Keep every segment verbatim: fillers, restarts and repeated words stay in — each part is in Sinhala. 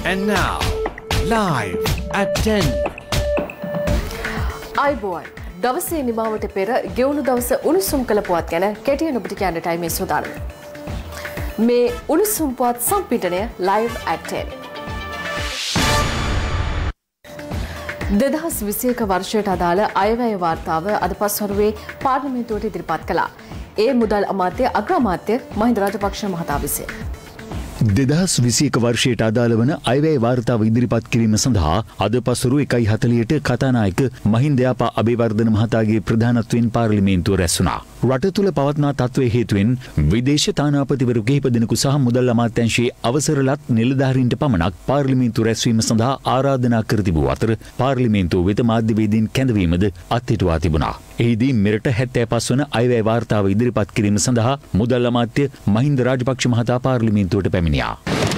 And now, live at ten. අයිබෝන් දවසේ නිමාවට පෙර ගෙවුණු දවස උණුසුම් කළ පුවත් ගැන කෙටියෙන් ඔබට කියන්න ටයිමේ සූදානම්. මේ උණුසුම් පුවත් සම්පිටනය live at ten. දෙදහස් විසි එක වර්ෂයට අදාළ අයවැය වාර්තාව අද පස්වරුවේ පාර්ලිමේන්තුවට ඉදිරිපත් කළා. ඒ මුදල් අමාත්‍ය අග්‍රාමාත්‍ය මහින්ද රාජපක්ෂ මහතා විසින් දෙදහස් විසි එක වර්ෂයට අදාළ වන අයවැය වාර්තාව ඉදිරිපත් කිරීම සඳහා අද පසුරු එකයි හතලියට කතානායක මහින්ද යාපා අබේවර්ධන මහතාගේ ප්‍රධානත්වයෙන් පාර්ලිමේන්තුව රැස් වුණා. රට තුළ පවත්නා තත්ත්වයේ හේතුවෙන් විදේශ තානාපතිවරු කිහිප දෙනෙකු සහ මුදල් අමාත්‍යාංශයේ අවසරලත් නිලධාරීන්ට පමණක් පාර්ලිමේන්තුව රැස්වීම සඳහා ආරාධනා කර තිබූ අතර පාර්ලිමේන්තුව වෙත මාධ්‍යවේදීන් කැඳවීමද අත්හිටුවා තිබුණා. එහිදී මෙරට හැත්තෑ පස් වන අයවැය වාර්තාව ඉදිරිපත් කිරීම සඳහා මුදල් අමාත්‍ය මහින්ද රාජපක්ෂ මහතා පාර්ලිමේන්තුවට පැමිණියා.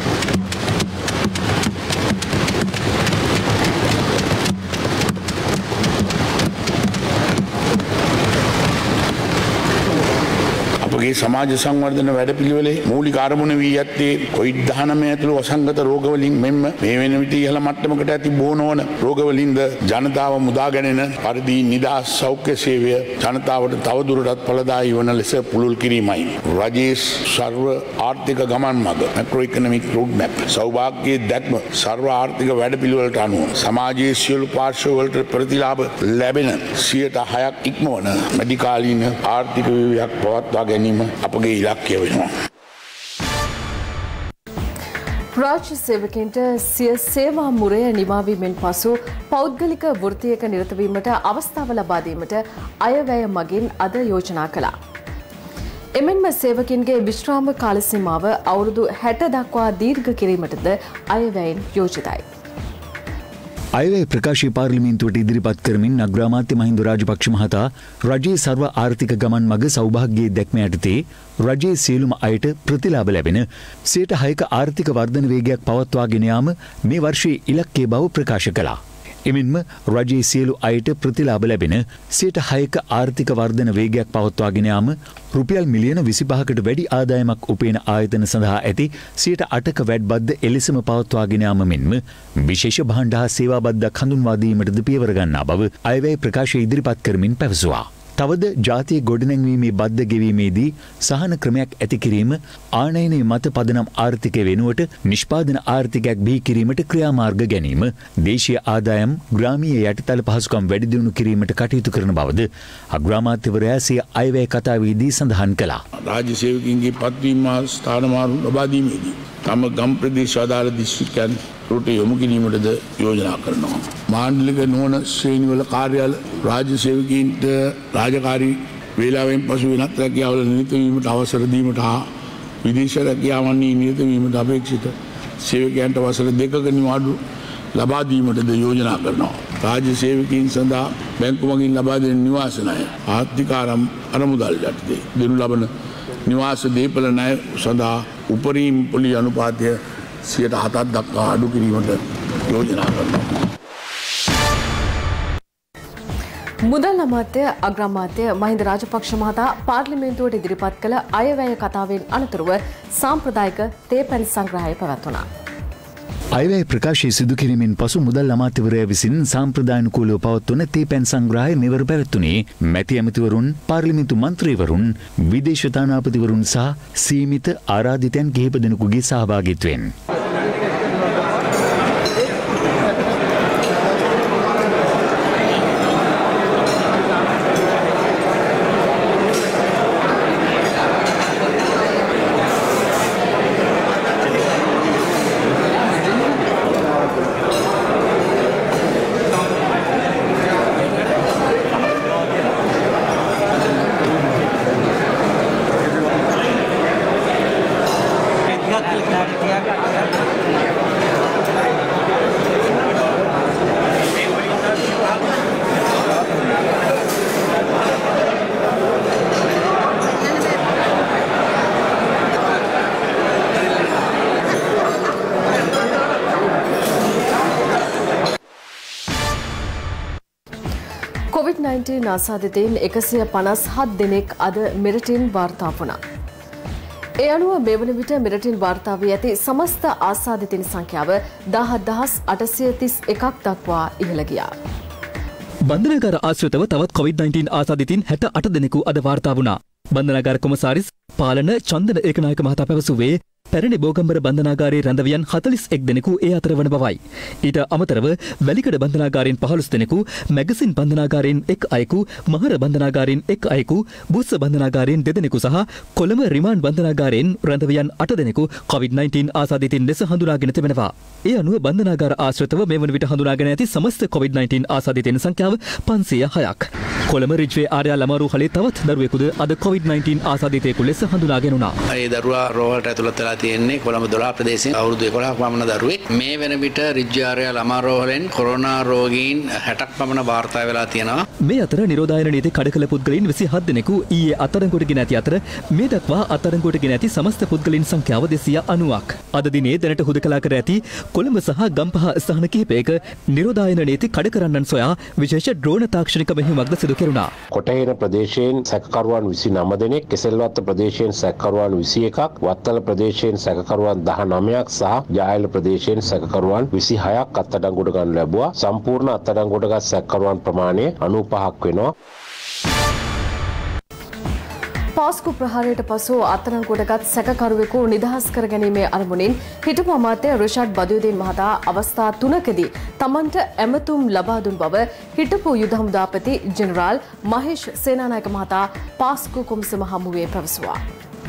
අපගේ සමාජ සංවර්ධන වැඩපිළිවෙලේ මූලික අරමුණ වී ඇත්තේ කොවිඩ් දහනවය ඇතුළු වසංගත රෝගවලින් මෙන්ම මේ වෙන විට ඉහළ මට්ටමකට ඇති බෝ නොවන රෝගවලින්ද ජනතාව මුදා ගැනෙන පරිදි නිදහස් සෞඛ්‍ය සේවය ජනතාවට තවදුරටත් ඵලදායී වන ලෙස පුළුල් කිරීමයි. රජයේ සර්ව ආර්ථික ගමන් මඟ මැක්‍රෝ ඉකොනොමික් රෝඩ් මැප් සෞභාග්‍යයේ දැක්ම සර්ව ආර්ථික වැඩපිළිවෙලට අනුව සමාජයේ සියලු පාර්ශ්වවලට ප්‍රතිලාභ ලැබෙන සියයට හයක් ඉක්මවන මැදිකාලීන ආර්ථික විවයක් පවත්වා ගැනීම අපගේ ඉලක්කය වෙනවා. රාජ්‍ය සේවකයන්ට සිය සේවා මුරය නිමාවීමෙන් පසු පෞද්ගලික වෘත්තියක නිරත වීමට අවස්ථාව ලබා දීමට අයවැය මගින් අද යෝජනා කළා. එමෙන්ම සේවකින්ගේ විශ්‍රාම කාල සීමාව අවුරුදු හැට දක්වා දීර්ඝ කිරීමටද අයවැයෙන් යෝජිතයි. අයවැය ප්‍රකාශය පාර්ලිමේන්තුවට ඉදිරිපත් කරමින් අග්‍රාමාත්‍ය මහින්ද රාජපක්ෂ මහතා රජයේ සර්ව ආර්ථික ගමන් මඟ සෞභාග්‍යයේ දැක්ම යටතේ රජයේ සියලුම අයට ප්‍රතිලාභ ලැබෙන සියයට හයක ආර්ථික වර්ධන වේගයක් පවත්වාගෙන යාම මේ වර්ෂයේ ඉලක්කය බව ප්‍රකාශ කළා. එමෙන්ම රජයේ සියලු අයට ප්‍රතිලාභ ලැබෙන සියයට හයක ආර්ථික වර්ධන වේගයක් පවත්වාගෙන යාම රුපියල් මිලියන විසිපහකට වැඩි ආදායමක් උපයන ආයතන සඳහා ඇති සියයට අටක වැඩ බද්ද එලෙසම පවත්වාගෙන යාම මෙන්ම විශේෂ භාණ්ඩ හා සේවා බද්දක් හඳුන්වා දීමටද පියවර ගන්නා බව අයවැය ප්‍රකාශය ඉදිරිපත් කරමින් පැවසුවා. තවද ජාතිය ගොඩනැංවීමේ බද්ද ගෙවීමේදී සහන ක්‍රමයක් ඇති කිරීම ආනයනයේ මත පදනම් ආර්ථිකය වෙනුවට නිෂ්පාදන ආර්ථිකයක් බිහි කිරීමට ක්‍රියාමාර්ග ගැනීම දේශීය ආදායම් ග්‍රාමීය යටිතල පහසුකම් වැඩි දියුණු කිරීමට කටයුතු කරන බවද අග්‍රාමාත්‍යවරයා සිය අයවැය කතාවේදී සඳහන් කළා. රාජ්‍ය සේවකයන්ගේ පත්වීම ස්ථානමාරු ලබා දීමේදී තම ගම් ප්‍රදේශ අදාළ දිස්ත්‍රික්කයන් රට යොමු කිරීමටද යෝජනා කරනවා. මාණ්ඩලික නොවන ශ්‍රේණිවල කාර්යාල රාජ්‍ය සේවකීන්ට රාජකාරී වේලාවෙන් පසු වෙනත් රැකියාවල නිරත වීමට අවසර දීමට හා විදේශ රැකියාවන්හි නිරත වීමට අපේක්ෂිත සේවකයන්ට වසර දෙකක නිවාඩු ලබා දීමටද යෝජනා කරනවා. රාජ්‍ය සේවකීන් සඳහා බැංකු මගින් ලබා දෙන නිවාස ණය ආර්ථික අරමුදල් යටතේ දෙනු ලබන නිවාස දීපල ණය සඳහා උපරිම පොලි අනුපාතය සියයට හතක් දක්වා අඩු කිරීමට යෝජනා කරනවා. මුදල් අමාත්‍ය අග්‍රාමාත්‍ය මහින්ද රාජපක්ෂ මහතා පාර්ලිමේන්තුවට ඉදිරිපත් කළ අයවැය කතාවෙන් අනතුරුව සාම්ප්‍රදායික තේපැන් සංග්‍රහය පැවැත්වුණා. අයවැය ප්‍රකාශය සිදු කිරීමෙන් පසු මුදල් අමාත්‍යවරයා විසින් සාම්ප්‍රදායනුකූලව පවත්වන තේපැන් සංග්‍රහය මෙවර පැවැත්වුණේ මැති ඇමතිවරුන් පාර්ලිමේන්තු මන්ත්‍රීවරුන් විදේශ තානාපතිවරුන් සහ සීමිත ආරාධිතයන් කිහිප දෙනෙකුගේ සහභාගීත්වයෙන්. කොවිඩ් නයින්ටීන් ආසාදිතයින් එකසිය පනස් හත් දෙනෙක් අද මෙරටින් වාර්තා වුණා. ඒ අනුව මේ වන විට මෙරටින් වාර්තා වී ඇති සමස්ත ආසාදිතින් සංඛ්‍යාව දහස් දහස් අටසිය තිස් එකක් දක්වා ඉහළ ගියා. බන්ධනාගාර ආශ්‍රිතව තවත් කොවිඩ් නයින්ටීන් ආසාදිතින් හැට අට දෙනෙකු අද වාර්තා වුණා. බන්ධනාගාර කොමසාරිස් පාලන චන්දන ඒකනායක මහතා පැවසුවේ පැරණි බෝගම්බර බන්ධනාගාරයේ රැඳවියන් හතළිස් එක් දෙනෙකු ඒ අතර වන බවයි. ඊට අමතරව වැලිකඩ බන්ධනාගාරයෙන් පහළොස් දෙනෙකු, මැගසින් බන්ධනාගාරයෙන් එක් අයෙකු, මහර බන්ධනාගාරයෙන් එක් අයෙකු, බුස්ස බන්ධනාගාරයෙන් දෙදෙනෙකු සහ කොළඹ රිමාන්ඩ් බන්ධනාගාරයෙන් රැඳවියන් අට දෙනෙකු කොවිඩ් නයින්ටීන් ආසාදිතින් ලෙස හඳුනාගෙන තිබෙනවා. ඒ අනුව බන්ධනාගාර ආශ්‍රිතව මේ වන විට හඳුනාගෙන ඇති සමස්ත කොවිඩ් නයින්ටීන් ආසාදිතින් සංඛ්‍යාව පන්සිය හයක්. කොළඹ රිජ්වේ ආර්යා ළමරු හලේ තවත් දරුවෙකුද අද කොවිඩ් නයින්ටීන් ආසාදිතයෙකු ලෙස හඳුනාගෙන උනා. ඒ දරුවා රෝහලට ඇතුළත් වෙලා තියෙන්නේ කොළඹ දොළහ ප්‍රදේශයෙන් අවුරුදු එකොළහක් පමණ දරුවෙක්. මේ වෙන විට රිජ්වේ ආර්යා ළමා රෝහලෙන් කොරෝනා රෝගීන් හැටක් පමණ වාර්තා වෙලා තියෙනවා. මේ අතර නිරෝධායන නීති කඩකල පුද්ගලයන් විසිහත් දෙනෙකු ඊයේ අත්අඩංගුවට ගෙන ඇති අතර මේ දක්වා අත්අඩංගුවට ගෙන ඇති සමස්ත පුද්ගලයන් සංඛ්‍යාව දෙසිය අනූවක්. අද දිනේ දැනට හුදකලා කර ඇති කොළඹ සහ ගම්පහ ස්ථාන කිහිපයක නිරෝධායන නීති කඩ කරන්නන් සොයා විශේෂ ඩ්‍රෝන තාක්ෂණික මෙහෙයුමක්ද සිදු කෙරුණා. කොටහේන ප්‍රදේශයෙන් සැකකරුවන් විසිනම දෙනෙක්, කෙසෙල්වත්ත ප්‍රදේශයෙන් සැකකරුවන් විසි එකක්, වත්තල ප්‍රදේශයෙන් සැකකරුවන් දහනවයක් සහ ජායල ප්‍රදේශයෙන් සැකකරුවන් විසිහයක් අත්අඩංගුවට ගන්න ලැබුවා. සම්පූර්ණ අත්අඩංගුවටගත් සැකකරුවන් ප්‍රමාණය අනූපහක් වෙනවා. පාස්කු ප්‍රහාරයට පසු අත්අඩංගුවටගත් සැකකරුවෙකු නිදහස් කර ගැනීමේ අරමුණින් හිටපු අමාත්‍ය රිෂාඩ් බදියුදීන් මහතා අවස්ථා තුනකදී තමන්ට ඇමතුම් ලබා දුන් බව හිටපු යුද හමුදාපති ජෙනරාල් මහේෂ් සේනානායක මහතා පාස්කු කොමිසම හමුවේ පැවසුවා.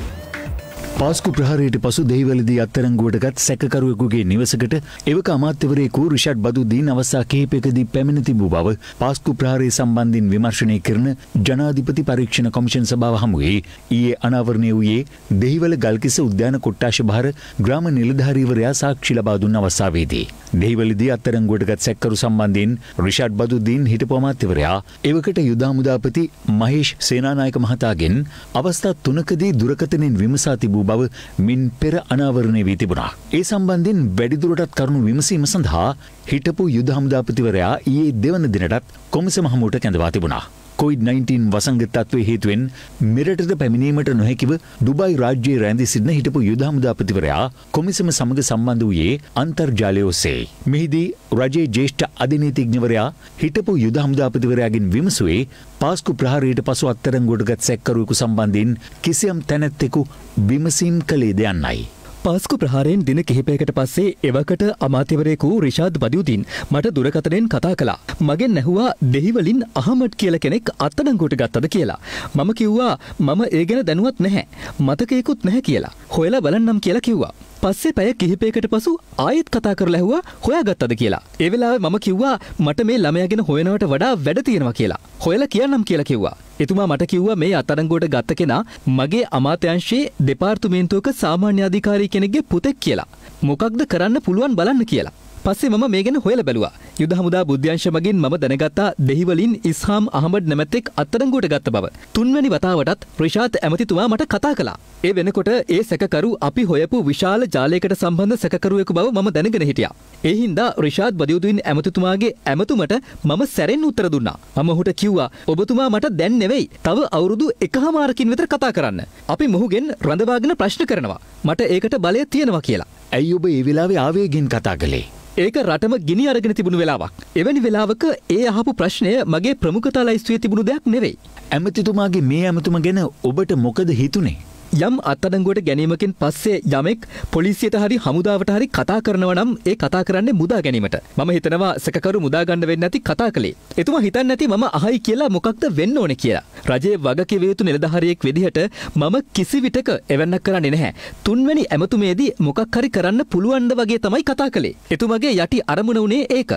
පාස්කු ප්‍රහාරයට පසු දෙහිවලදී අත්අඩංගුවටගත් සැකකරුවෙකුගේ නිවසකට එවක අමාත්‍යවරයෙකු රිෂාඩ් බදුදීන් අවස්ථා කිහිපයකදී පැමිණ තිබූ බව පාස්කු ප්‍රහාරය සම්බන්ධයෙන් විමර්ශනය කරන ජනාධිපති පරීක්ෂණ කොමිෂන් සභාව හමුවේ ඊයේ අනාවරණය වූයේ දෙහිවල ගල්කිස්ස උද්‍යාන කොට්ටාශ භාර ග්‍රාම නිලධාරීවරයා සාක්ෂි ලබා දුන් අවස්ථාවේදී දෙහිවලදී අත්අඩංගුවටගත් සැකකරු සම්බන්ධයෙන් රිෂාඩ් බදුදීන් හිටපු අමාත්‍යවරයා එවකට යුද හමුදාපති මහේෂ් සේනානායක මහතාගෙන් අවස්ථා තුනකදී දුරකථනයෙන් විමසා තිබූ බව මින් පෙර අනාවරණය වී තිබුණා. ඒ සම්බන්ධයෙන් වැඩිදුරටත් කරුණු විමසීම සඳහා හිටපු යුද හමුදාපතිවරයා ඊයේ දෙවන දිනටත් කොමිසම හමුවට කැඳවා තිබුණා. කොවිඩ් නයින්ටීන් වසංගත තත්ත්වයේ හේතුවෙන් මෙරටට පැමිණීමට නොහැකිව ඩුබායි රාජ්‍යයේ රැඳී සිටින හිටපු යුද හමුදාපතිවරයා කොමිසම සමග සම්බන්ධ වූයේ අන්තර්ජාලය ඔස්සේ. මෙහිදී රජයේ ජ්‍යෙෂ්ඨ අධිනීතිඥවරයා හිටපු යුද හමුදාපතිවරයාගෙන් විමසුවේ පාස්කු ප්‍රහාරයට පසු අත්අඩංගුවටගත් සැකකරුවෙකු සම්බන්ධයෙන් කිසියම් තැනැත්තෙකු විමසීම් කළේද යන්නයි. පාස්කු ප්‍රහාරයෙන් දින කිහිපයකට පස්සේ එවකට අමාත්‍යවරයෙකු රිෂාඩ් බදියුදීන් මට දුරකථනයෙන් කතා කළා. මගෙන් ඇහුවා දෙහිවලින් අහමඩ් කියලා කෙනෙක් අත්අඩංගුවට ගත්තද කියලා. මම කිව්වා මම ඒ ගැන දැනුවත් නැහැ. මතකයකුත් නැහැ කියලා. හොයලා බලන්නම් කියලා කිව්වා. පස්සේ පැය කිහිපයකට පසු ආයෙත් කතා කරලා ඇහුවා හොයාගත්තද කියලා. ඒ වෙලාවේ මම කිව්වා මට මේ ළමයා ගැන හොයනවට වඩා වැඩ තියෙනවා කියලා. හොයලා කියන්නම් කියලා කිව්වා. එතුමා මට කිව්වා මේ අත්අඩංගුවට ගත්ත කෙනා මගේ අමාත්‍යාංශයේ දෙපාර්තමේන්තුවක සාමාන්‍ය අධිකාරී කෙනෙක්ගේ පුතෙක් කියලා. මොකක්ද කරන්න පුළුවන් බලන්න කියලා. පස්සේ මම මේ ගැන හොයලා බැලුවා. යුද හමුදා බුද්ධ්‍යංශ මගින් මම දැනගත්තා දෙහිවලින් ඉස්හාම් අහමඩ් නැමැත්තෙක් අත්අඩංගුවට ගත්ත බව. තුන්වැනි වතාවටත් රිෂාඩ් ඇමතිතුමා මට කතා කළා. ඒ වෙනකොට ඒ සැකකරු අපි හොයපු විශාල ජාලයකට සම්බන්ධ සැකකරුවෙකු බව මම දැනගෙන හිටියා. ඒ හින්දා රිෂාඩ් බදියුදීන් ඇමතිතුමාගේ ඇමතුමට මම සැරෙන් උත්තර දුන්නා. මම ඔහුට කිව්වා ඔබතුමා මට දැන් නෙවෙයි තව අවුරුදු එකහමාරකින් විතර කතා කරන්න. අපි මොහුගෙන් රඳවාගෙන ප්‍රශ්න කරනවා. මට ඒකට බලය තියෙනවා කියලා. ඇයි ඔබ ඒ වෙලාවේ ආවේගයෙන් කතා කළේ? ඒක රටම ගිනි අරගෙන තිබුණු වෙලාවක්. එවැනි වෙලාවක ඒ අහපු ප්‍රශ්නය මගේ ප්‍රමුඛතා ලයිස්තුවේ තිබුණු දෙයක් නෙවෙයි. ඇමතිතුමාගේ මේ ඇමතුම ගැන ඔබට මොකද හිතුනේ? යම් අත්අඩංගුවට ගැනීමකින් පස්සේ යමෙක් පොලිසියට හරි හමුදාවට හරි කතා කරනවා නම් ඒ කතා කරන්නේ මුදා ගැනීමට. මම හිතනවා සැකකරු මුදා ගන්න වෙන්නේ නැති කතා කළේ. එතුමා හිතන්නේ නැති මම අහයි කියලා මොකක්ද වෙන්න ඕනේ කියලා. රජයේ වගකීම් යුතු නිලධාරියෙක් විදිහට මම කිසි විටක එවන්නක් කරන්නේ නැහැ. තුන්වැනි ඇමතුමේදී මොකක් හරි කරන්න පුළුවන්ද වගේ තමයි කතා කළේ. එතුමාගේ යටි අරමුණ උනේ ඒක.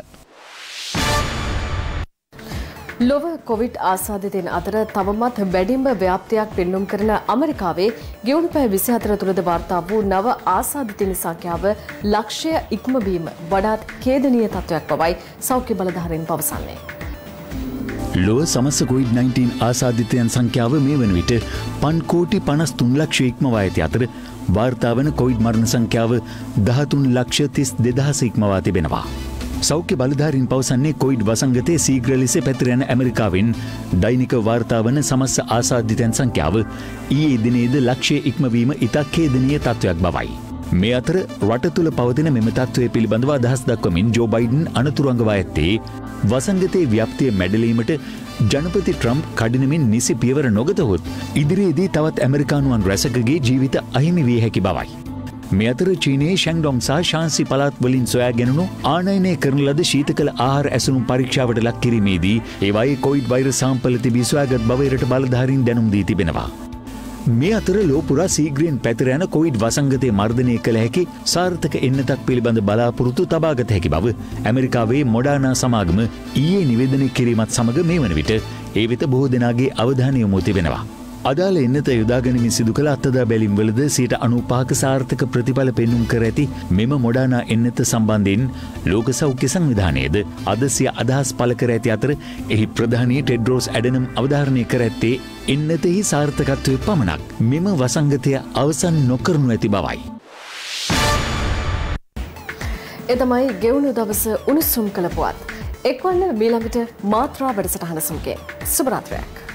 ලොව කොවිඩ් ආසාදිතයින් අතර තවමත් වැඩිම ව්‍යාප්තියක් පෙන්නුම් කරන ඇමරිකාවේ ගෙවුණු පැය විසිහතර තුළද වාර්තා වූ නව ආසාදිතයින් සංඛ්‍යාව ලක්ෂය ඉක්මවීම වඩාත් ඛේදනීය තත්ත්වයක් බවයි සෞඛ්‍ය බලධාරීන් පවසන්නේ. ලොව සමස්ත කොවිඩ් නයින්ටීන් ආසාදිතයන් සංඛ්‍යාව මේ වන විට පන් කෝටි පනස් තුන් ලක්ෂ ඉක්මවා ඇති අතර වාර්තා වන කොවිඩ් මරණ සංඛ්‍යාව දහතුන් ලක්ෂ තිස් දෙදහස ඉක්මවා තිබෙනවා. සෞඛ්‍ය බලධාරීන් පවසන්නේ කොයිඩ් වසංගතයේ සීඝ්‍ර ලෙස පැතිර යන ඇමරිකාවෙන් දෛනික වාර්තා වන සමස්ත ආසාදිතයන් සංඛ්‍යාව ඊයේ දිනේද ලක්ෂය ඉක්මවීම ඉතා ඛේදනීය තත්ත්වයක් බවයි. මේ අතර රට තුළ පවතින මෙම තත්ත්වය පිළිබඳව අදහස් දක්වමින් ජෝ බයිඩන් අනතුරු අඟවා ඇත්තේ වසංගතයේ ව්‍යාප්තිය මැඩලීමට ජනපති ට්‍රම්ප් කඩිනමින් නිසි පියවර නොගතහොත් ඉදිරියේදී තවත් ඇමරිකානුවන් රැසකගේ ජීවිත අහිමි විය හැකි බවයි. මේ අතර චීනයේ ෂැන්ඩොන් සහ ශාන්සි පළාත් වලින් සොයා ගැනුණු ආනයනය කරන ලද ශීතකල ආහාර ඇසුරුම් පරීක්ෂාවට ලක් කිරීමේදී ඒවායේ කොවිඩ් වෛරස් සාම්පල තිබී සොයාගත් බව එරට බලධාරීන් දැනුම් දී තිබෙනවා. මේ අතර ලෝපුරා සීග්‍රයෙන් පැතිර යන කොවිඩ් වසංගතය මර්ධනය කළ හැකි සාර්ථක එන්නතක් පිළිබඳ බලාපොරොත්තු තබාගත හැකි බව ඇමරිකාවේ මොඩානා සමාගම ඊයේ නිවේදනය කිරීමත් සමග මේ වන විට ඒ වෙත බොහෝ දෙනාගේ අවධානය යොමු තිබෙනවා. අදාළ එන්නත යොදාගනිමින් සිදු කළ අත්දැක බැලීම්වලද සියයට අනූපහක සාර්ථක ප්‍රතිඵල පෙන්නුම් කර ඇති මෙම මොඩානා එන්නත සම්බන්ධයෙන් ලෝක සෞඛ්‍ය සංවිධානයද අද සිය අදහස් පළ කර ඇති අතර එහි ප්‍රධානී ටෙඩ්රෝස් ඇඩනම් අවධාරණය කර ඇත්තේ එන්නතෙහි සාර්ථකත්වය පමණක් මෙම වසංගතය අවසන් නොකරනු ඇති බවයි. එතමයි ගෙවුණු දවස උණුසුම් කළ පුවත්. එක්වන්න මීළඟට මාත්‍රා වැඩසටහන සමගින් සුබ රාත්‍රියක්.